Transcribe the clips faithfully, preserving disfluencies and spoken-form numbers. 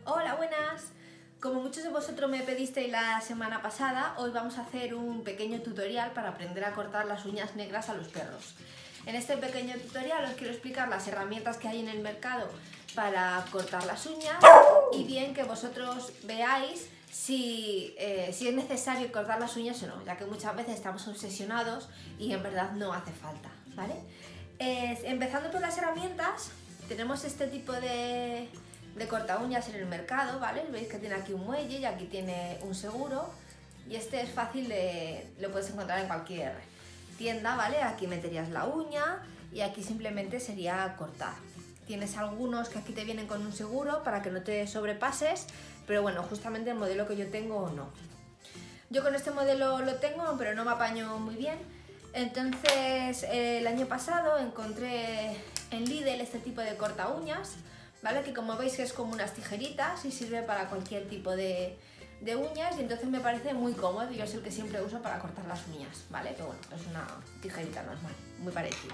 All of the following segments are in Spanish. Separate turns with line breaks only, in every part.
Hola, buenas. Como muchos de vosotros me pedisteis la semana pasada, hoy vamos a hacer un pequeño tutorial para aprender a cortar las uñas negras a los perros. En este pequeño tutorial os quiero explicar las herramientas que hay en el mercado para cortar las uñas y bien que vosotros veáis si, eh, si es necesario cortar las uñas o no, ya que muchas veces estamos obsesionados y en verdad no hace falta, ¿vale? Eh, empezando por las herramientas, tenemos este tipo de, de corta uñas en el mercado, ¿vale? Veis que tiene aquí un muelle y aquí tiene un seguro y este es fácil de, lo puedes encontrar en cualquier tienda, ¿vale? Aquí meterías la uña y aquí simplemente sería cortar. Tienes algunos que aquí te vienen con un seguro para que no te sobrepases, pero bueno, justamente el modelo que yo tengo no. Yo con este modelo lo tengo, pero no me apaño muy bien. Entonces el año pasado encontré en Lidl este tipo de corta uñas, ¿vale? Que como veis es como unas tijeritas y sirve para cualquier tipo de, de uñas y entonces me parece muy cómodo y yo es el que siempre uso para cortar las uñas, ¿vale? Pero bueno, es una tijerita normal, muy parecida.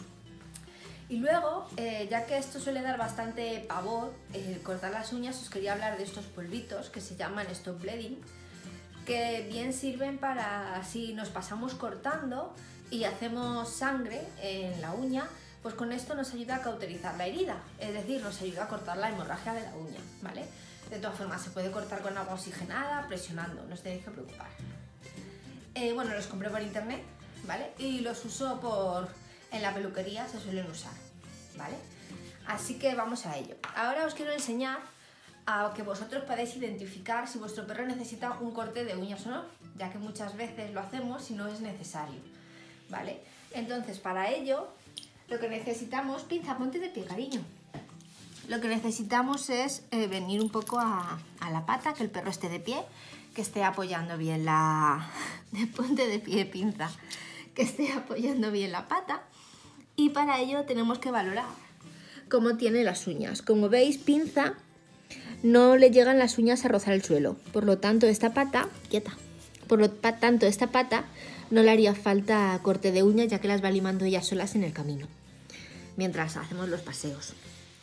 Y luego, eh, ya que esto suele dar bastante pavor, eh, cortar las uñas, os quería hablar de estos polvitos que se llaman stop bleeding, que bien sirven para si nos pasamos cortando y hacemos sangre en la uña, pues con esto nos ayuda a cauterizar la herida, es decir, nos ayuda a cortar la hemorragia de la uña, ¿vale? De todas formas, se puede cortar con agua oxigenada, presionando, no os tenéis que preocupar. Eh, bueno, los compré por internet, ¿vale? Y los uso por... en la peluquería se suelen usar, ¿vale? Así que vamos a ello. Ahora os quiero enseñar a que vosotros podáis identificar si vuestro perro necesita un corte de uñas o no, ya que muchas veces lo hacemos si no es necesario, ¿vale? Entonces, para ello, lo que necesitamos... Pinza, ponte de pie, cariño. Lo que necesitamos es eh, venir un poco a, a la pata, que el perro esté de pie, que esté apoyando bien la... ponte de pie, Pinza. Que esté apoyando bien la pata. Y para ello tenemos que valorar cómo tiene las uñas. Como veis, Pinza no le llegan las uñas a rozar el suelo. Por lo tanto, esta pata, quieta, por lo tanto, esta pata no le haría falta corte de uñas, ya que las va limando ellas solas en el camino, mientras hacemos los paseos.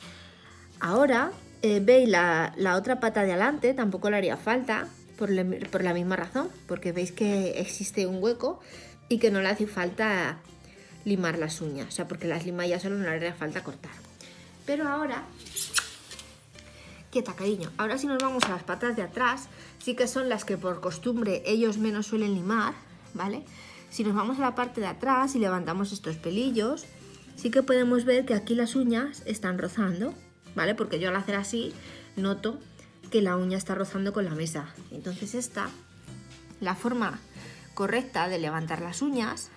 Ahora, eh, veis la, la otra pata de adelante, tampoco le haría falta, por, le, por la misma razón, porque veis que existe un hueco y que no le hace falta limar las uñas, o sea, porque las lima ya solo no le haría falta cortar. Pero ahora... quieta, cariño. Ahora si nos vamos a las patas de atrás, sí que son las que por costumbre ellos menos suelen limar, ¿vale? Si nos vamos a la parte de atrás y levantamos estos pelillos, sí que podemos ver que aquí las uñas están rozando, ¿vale? Porque yo al hacer así noto que la uña está rozando con la mesa. Entonces esta, la forma correcta de levantar las uñas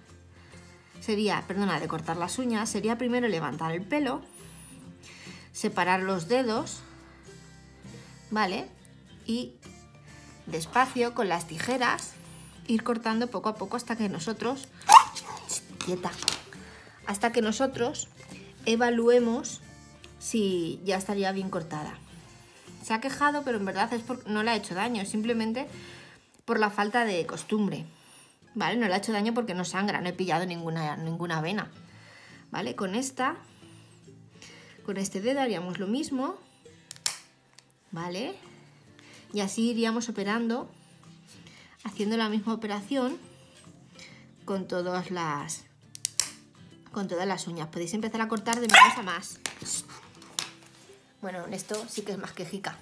sería, perdona, de cortar las uñas, sería primero levantar el pelo, separar los dedos, ¿vale? Y despacio con las tijeras ir cortando poco a poco hasta que nosotros, quieta, hasta que nosotros evaluemos si ya estaría bien cortada. Se ha quejado, pero en verdad es porque no le ha hecho daño, simplemente por la falta de costumbre, ¿vale? No le ha hecho daño porque no sangra, no he pillado ninguna, ninguna vena, ¿vale? Con esta, con este dedo haríamos lo mismo, ¿vale? Y así iríamos operando, haciendo la misma operación con todas las, con todas las uñas. Podéis empezar a cortar de menos a más. Bueno, esto sí que es más quejica.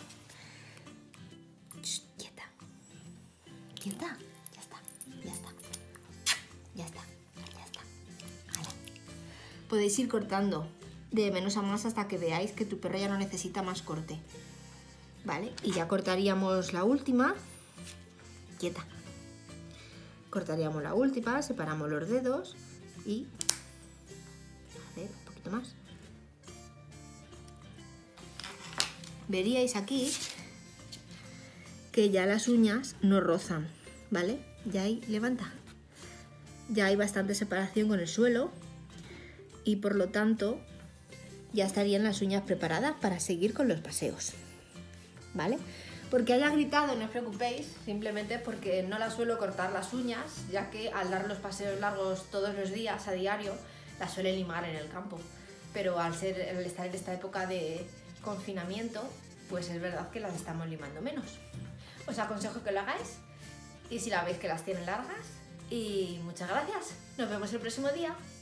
Quieta. Quieta. Ya está, ya está. Ya está, ya está. Vale. Podéis ir cortando de menos a más hasta que veáis que tu perro ya no necesita más corte, ¿vale? Y ya cortaríamos la última, quieta, cortaríamos la última, separamos los dedos y, a ver, un poquito más. Veríais aquí que ya las uñas no rozan, ¿vale? Ya hay, levanta, ya hay bastante separación con el suelo y por lo tanto ya estarían las uñas preparadas para seguir con los paseos, ¿vale? Porque haya gritado, no os preocupéis, simplemente porque no la suelo cortar las uñas, ya que al dar los paseos largos todos los días, a diario, las suele limar en el campo. Pero al, ser, al estar en esta época de confinamiento, pues es verdad que las estamos limando menos. Os aconsejo que lo hagáis y si la veis que las tienen largas. Y muchas gracias. Nos vemos el próximo día.